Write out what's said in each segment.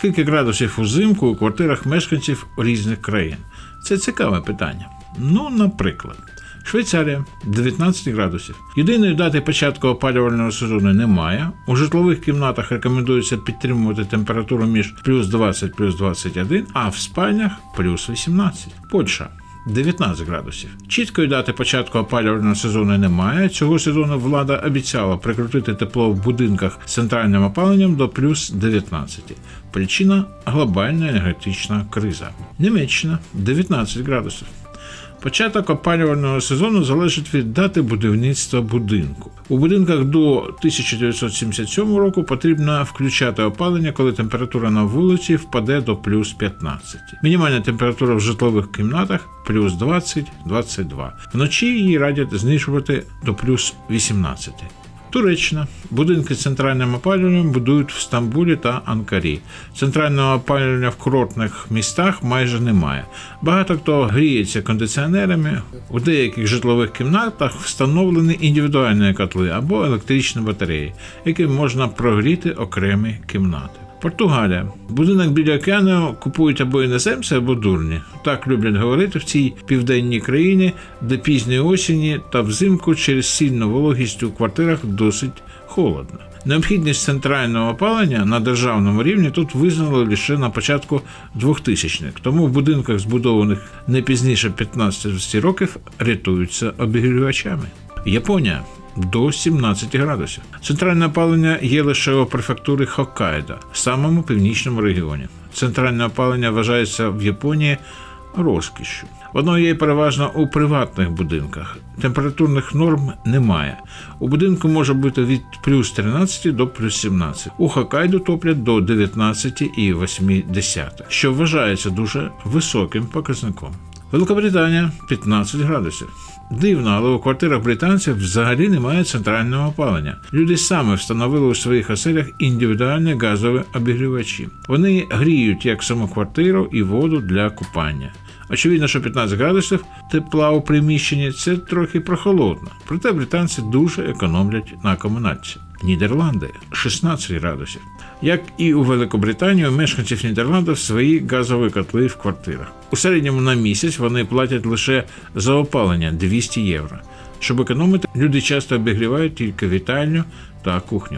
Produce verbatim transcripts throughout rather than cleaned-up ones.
Скільки градусів узимку у квартирах мешканців різних країн? Це цікаве питання. Ну, наприклад, Швейцарія – дев'ятнадцять градусів. Єдиної дати початку опалювального сезону немає. У житлових кімнатах рекомендується підтримувати температуру між плюс двадцять, плюс двадцять один, а в спальнях – плюс вісімнадцять. Польща – дев'ятнадцять градусів. Чіткої дати початку опалювального сезону немає. Цього сезону влада обіцяла прикрутити тепло в будинках з центральним опаленням до плюс дев'ятнадцять. Причина – глобальна енергетична криза. Німеччина – дев'ятнадцять градусів. Початок опалювального сезону залежить від дати будівництва будинку. У будинках до тисяча дев'ятсот сімдесят сьомого року потрібно включати опалення, коли температура на вулиці впаде до плюс п'ятнадцять. Мінімальна температура в житлових кімнатах – плюс двадцять - двадцять два. Вночі її радять знижувати до плюс вісімнадцять. Туреччина. Будинки з центральним опалюванням будують в Стамбулі та Анкарі. Центрального опалювання в курортних містах майже немає. Багато хто гріється кондиціонерами. У деяких житлових кімнатах встановлені індивідуальні котли або електричні батареї, якими можна прогріти окремі кімнати. Португалія. Будинок біля океану купують або іноземці, або дурні. Так люблять говорити в цій південній країні, де пізньої осені та взимку через сильну вологість у квартирах досить холодно. Необхідність центрального опалення на державному рівні тут визнали лише на початку двохтисячних, тому в будинках, збудованих не пізніше п'ятнадцяти років, рятуються обігрівачами. Японія. До сімнадцяти градусів. Центральне опалення є лише у префектурі Хоккайдо, самому північному регіоні. Центральне опалення вважається в Японії розкішшю. Воно є переважно у приватних будинках. Температурних норм немає. У будинку може бути від плюс тринадцяти до плюс сімнадцяти. У Хоккайдо топлять до дев'ятнадцяти і восьми десятих, що вважається дуже високим показником. Великобританія – п'ятнадцять градусів. Дивно, але у квартирах британців взагалі немає центрального опалення. Люди саме встановили у своїх оселях індивідуальні газові обігрівачі. Вони гріють як саму квартиру і воду для купання. Очевидно, що п'ятнадцять градусів тепла у приміщенні – це трохи прохолодно. Проте британці дуже економлять на комунальці. Нідерланди – шістнадцять градусів. Як і у Великобританії, у мешканців Нідерландів свої газові котли в квартирах. У середньому на місяць вони платять лише за опалення двісті євро. Щоб економити, люди часто обігрівають тільки вітальню та кухню.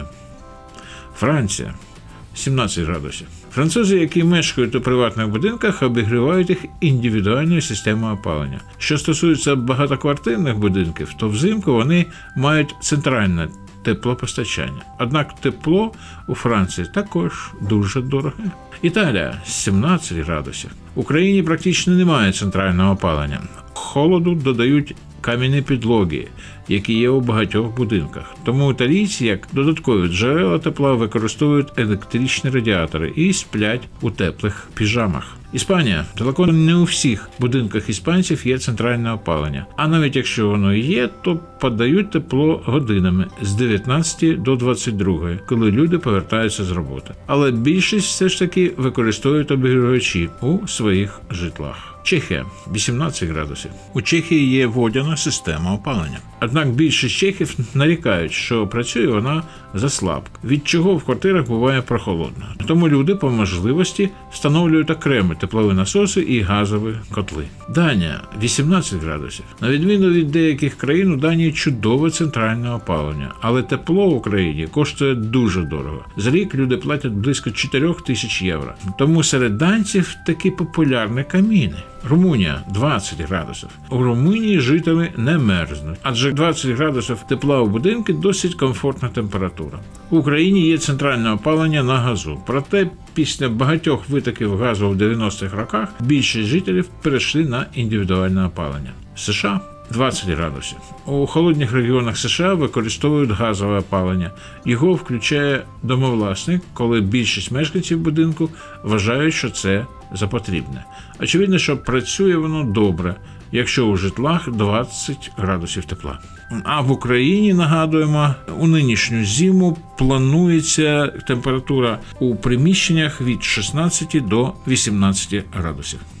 Франція – сімнадцять градусів. Французи, які мешкають у приватних будинках, обігрівають їх індивідуальною системою опалення. Що стосується багатоквартирних будинків, то взимку вони мають центральне теплопостачання. Однак тепло у Франції також дуже дороге. Італія – сімнадцять градусів. В Україні практично немає центрального опалення. Холоду додають кам'яні підлоги, які є у багатьох будинках. Тому італійці, як додаткові джерела тепла, використовують електричні радіатори і сплять у теплих піжамах. Іспанія. Далеко не у всіх будинках іспанців є центральне опалення. А навіть якщо воно і є, то подають тепло годинами з дев'ятнадцяти до двадцяти другої, коли люди повертаються з роботи. Але більшість все ж таки використовують обігрівачі у своїх житлах. Чехія – вісімнадцять градусів. У Чехії є водяна система опалення. Однак більшість чехів нарікають, що працює вона заслабко, від чого в квартирах буває прохолодно. Тому люди по можливості встановлюють окремі теплові насоси і газові котли. Данія – вісімнадцять градусів. На відміну від деяких країн, у Данії чудове центральне опалення, але тепло в Україні коштує дуже дорого. За рік люди платять близько чотирьох тисяч євро. Тому серед данців такі популярні каміни. Румунія – двадцять градусів. У Румунії жителі не мерзнуть, адже двадцять градусів тепла у будинку – досить комфортна температура. В Україні є центральне опалення на газу. Проте після багатьох витоків газу в дев'яностих роках більшість жителів перейшли на індивідуальне опалення. США – двадцять градусів. У холодних регіонах США використовують газове опалення. Його включає домовласник, коли більшість мешканців будинку вважають, що це за потрібне. Очевидно, що працює воно добре, якщо у житлах двадцять градусів тепла. А в Україні, нагадуємо, у нинішню зиму планується температура у приміщеннях від шістнадцяти до вісімнадцяти градусів.